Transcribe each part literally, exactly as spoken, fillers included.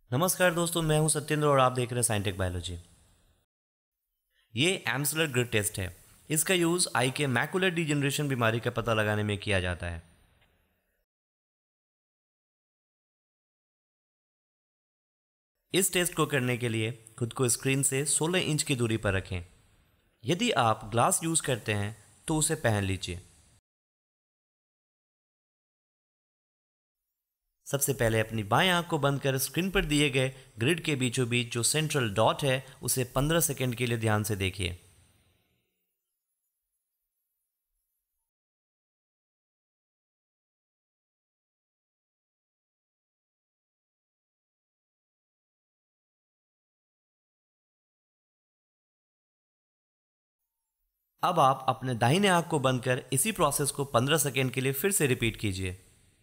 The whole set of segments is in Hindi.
नमस्कार दोस्तों, मैं हूं सत्येंद्र और आप देख रहे हैं साइंटिक बायोलॉजी। ये एम्सलर ग्रिड टेस्ट है। इसका यूज़ आई के मैकुलर डिजेनरेशन बीमारी का पता लगाने में किया जाता है। इस टेस्ट को करने के लिए खुद को स्क्रीन से सोलह इंच की दूरी पर रखें। यदि आप ग्लास यूज़ करते हैं तो उसे पहन लीजिए। सबसे पहले अपनी बाएं आंख को बंद कर स्क्रीन पर दिए गए ग्रिड के बीचों बीच जो सेंट्रल डॉट है उसे पंद्रह सेकंड के लिए ध्यान से देखिए। अब आप अपने दाहिने आंख को बंद कर इसी प्रोसेस को पंद्रह सेकंड के लिए फिर से रिपीट कीजिए।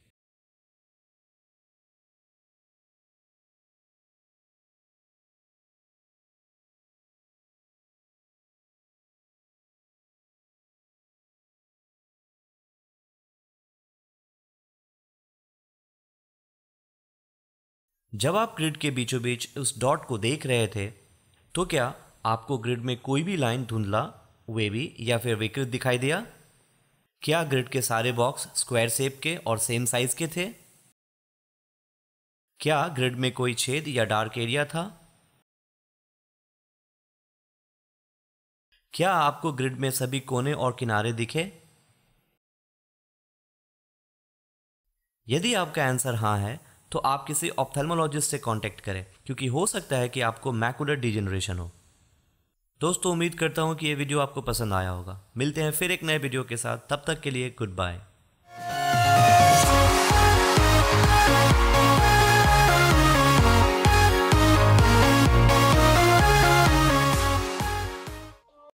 जब आप ग्रिड के बीचों बीच उस डॉट को देख रहे थे तो क्या आपको ग्रिड में कोई भी लाइन धुंधला, वेवी या फिर विकृत दिखाई दिया? क्या ग्रिड के सारे बॉक्स स्क्वायर शेप के और सेम साइज के थे? क्या ग्रिड में कोई छेद या डार्क एरिया था? क्या आपको ग्रिड में सभी कोने और किनारे दिखे? यदि आपका आंसर हाँ है तो आप किसी ऑप्थेल्मोलॉजिस्ट से कांटेक्ट करें, क्योंकि हो सकता है कि आपको मैकुलर डिजेनरेशन हो। दोस्तों, उम्मीद करता हूँ कि ये वीडियो आपको पसंद आया होगा। मिलते हैं फिर एक नए वीडियो के साथ, तब तक के लिए गुड बाय।